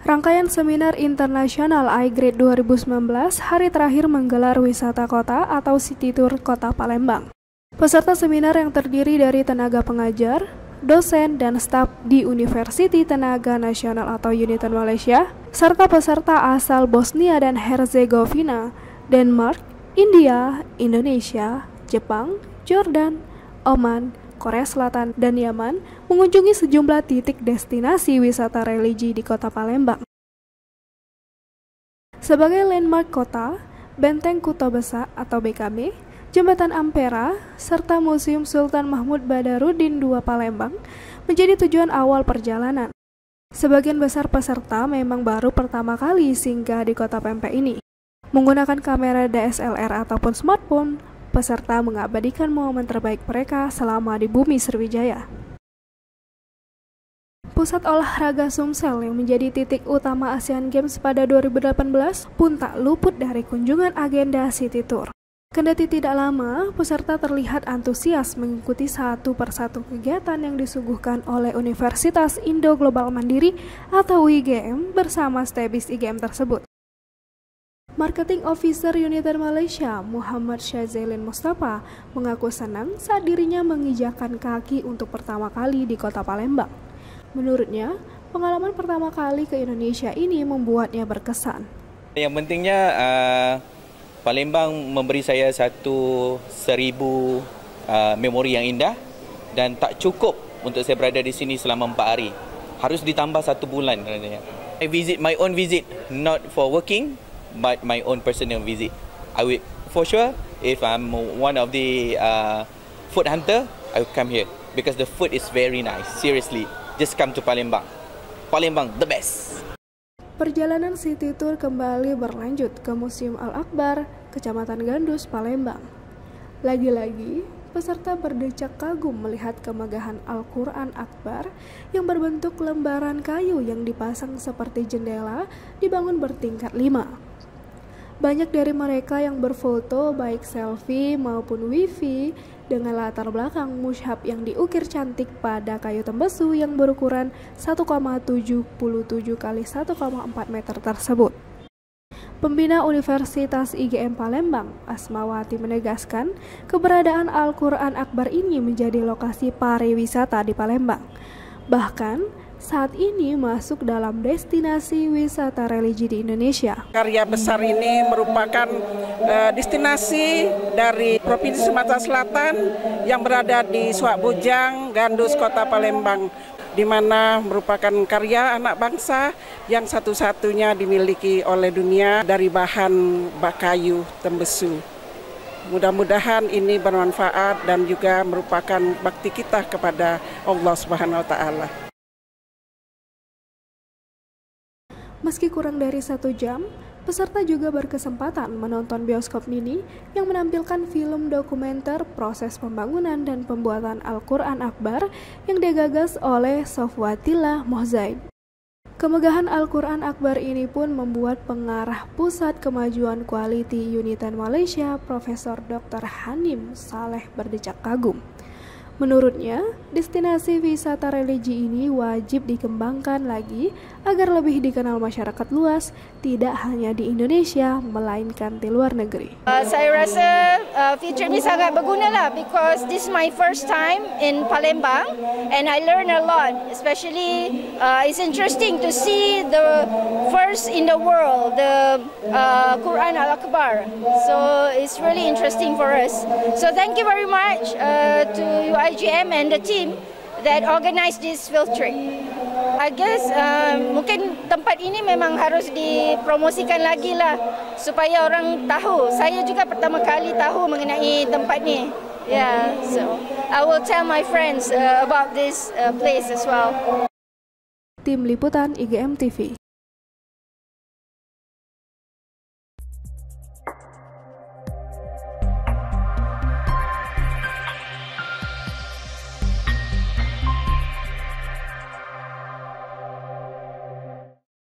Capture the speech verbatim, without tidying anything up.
Rangkaian Seminar Internasional I G R A D dua ribu sembilan belas hari terakhir menggelar wisata kota atau City Tour Kota Palembang. Peserta seminar yang terdiri dari tenaga pengajar, dosen, dan staf di Universiti Tenaga Nasional atau United Malaysia, serta peserta asal Bosnia dan Herzegovina, Denmark, India, Indonesia, Jepang, Jordan, Oman, Korea Selatan, dan Yaman mengunjungi sejumlah titik destinasi wisata religi di Kota Palembang. Sebagai landmark kota, Benteng Kuto Besak atau B K B, Jembatan Ampera, serta Museum Sultan Mahmud Badarudin kedua Palembang menjadi tujuan awal perjalanan. Sebagian besar peserta memang baru pertama kali singgah di Kota Pempek ini. Menggunakan kamera D S L R ataupun smartphone, peserta mengabadikan momen terbaik mereka selama di bumi Sriwijaya. Pusat olahraga Sumsel yang menjadi titik utama Asian Games pada dua ribu delapan belas pun tak luput dari kunjungan agenda City Tour. Kendati tidak lama, peserta terlihat antusias mengikuti satu persatu kegiatan yang disuguhkan oleh Universitas Indo Global Mandiri atau U I G M bersama stebis I G M tersebut. Marketing Officer United Malaysia, Muhammad Syazalin Mustafa, mengaku senang saat dirinya menginjakkan kaki untuk pertama kali di Kota Palembang. Menurutnya, pengalaman pertama kali ke Indonesia ini membuatnya berkesan. Yang pentingnya, uh, Palembang memberi saya satu seribu uh, memori yang indah dan tak cukup untuk saya berada di sini selama empat hari. Harus ditambah satu bulan. I visit my own visit, not for working, but my own personal visit. I will, for sure, if I'm one of the uh, food hunter, I will come here because the food is very nice. Seriously, just come to Palembang. Palembang, the best. Perjalanan City Tour kembali berlanjut ke Museum Al-Akbar, Kecamatan Gandus, Palembang. Lagi-lagi, peserta berdecak kagum melihat kemegahan Al-Quran Akbar yang berbentuk lembaran kayu yang dipasang seperti jendela dibangun bertingkat lima. Banyak dari mereka yang berfoto baik selfie maupun wifi dengan latar belakang mushaf yang diukir cantik pada kayu tembesu yang berukuran satu koma tujuh tujuh kali satu koma empat meter tersebut. Pembina Universitas I G M Palembang, Asmawati, menegaskan keberadaan Al-Quran Akbar ini menjadi lokasi pariwisata di Palembang. Bahkan, saat ini masuk dalam destinasi wisata religi di Indonesia. Karya besar ini merupakan uh, destinasi dari Provinsi Sumatera Selatan yang berada di Suak Bujang, Gandus, Kota Palembang, di mana merupakan karya anak bangsa yang satu-satunya dimiliki oleh dunia dari bahan kayu tembesu. Mudah-mudahan ini bermanfaat dan juga merupakan bakti kita kepada Allah Subhanahu wa Ta'ala. Meski kurang dari satu jam, peserta juga berkesempatan menonton bioskop mini yang menampilkan film dokumenter proses pembangunan dan pembuatan Al-Quran Akbar yang digagas oleh Sofwatillah Mohzaid. Kemegahan Al-Quran Akbar ini pun membuat pengarah Pusat Kemajuan Quality United Malaysia, Profesor Doktor Hanim Saleh berdecak kagum. Menurutnya, destinasi wisata religi ini wajib dikembangkan lagi agar lebih dikenal masyarakat luas, tidak hanya di Indonesia, melainkan di luar negeri. Uh, saya rasa uh, feature ini sangat berguna lah because this is my first time in Palembang and I learn a lot. Especially, uh, it's interesting to see the first in the world, the uh, Quran Al-Akbar. So it's really interesting for us. So thank you very much uh, to I G M and the team that organized this field trip. I guess uh, mungkin tempat ini memang harus dipromosikan lagi lah supaya orang tahu. Saya juga pertama kali tahu mengenai tempat ni. Yeah, so I will tell my friends uh, about this uh, place as well. Tim Liputan I G M T V.